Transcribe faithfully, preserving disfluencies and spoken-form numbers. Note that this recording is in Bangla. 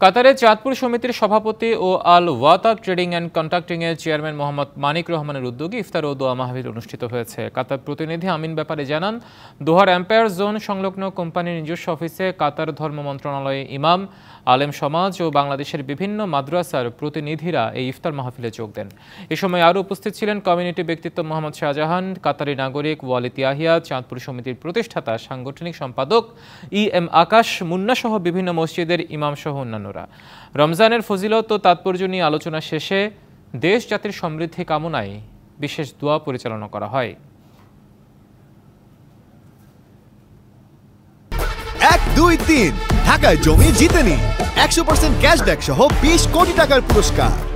কাতারের চাঁদপুর সমিতির সভাপতি ও Al Wata trading and contracting এর চেয়ারম্যান মোহাম্মদ মানিক রহমানের উদ্যোগে ইফতার ও দোয়া মাহফিল অনুষ্ঠিত হয়েছে। কাতার প্রতিনিধি আমিন ব্যাপারে জানান, দোহার এম্পায়ার জোন সংলগ্ন কোম্পানির নিজস্ব অফিসে কাতার ধর্ম মন্ত্রণালয়ে ইমাম, আলেম সমাজ ও বাংলাদেশের বিভিন্ন মাদ্রাসার প্রতিনিধিরা এই ইফতার মাহফিলে যোগ দেন। এ সময় আরও উপস্থিত ছিলেন কমিউনিটি ব্যক্তিত্ব মোহাম্মদ শাহজাহান, কাতারি নাগরিক ওয়ালিদ ইয়াহিয়া, চাঁদপুর সমিতির প্রতিষ্ঠাতা সাংগঠনিক সম্পাদক ই এম আকাশ, মুন্না সহ বিভিন্ন মসজিদের ইমাম সহ অন্যান্যরা। রমজানের ফজিলত ও তাৎপর্য নিয়ে আলোচনা শেষে দেশ জাতির সমৃদ্ধি কামনায় বিশেষ দোয়া পরিচালনা করা হয়। এক দুই তিন ঢাকায় জমি জিতে নিন একশো পার্সেন্ট ক্যাশব্যাক সহ বিশ কোটি টাকার পুরস্কার।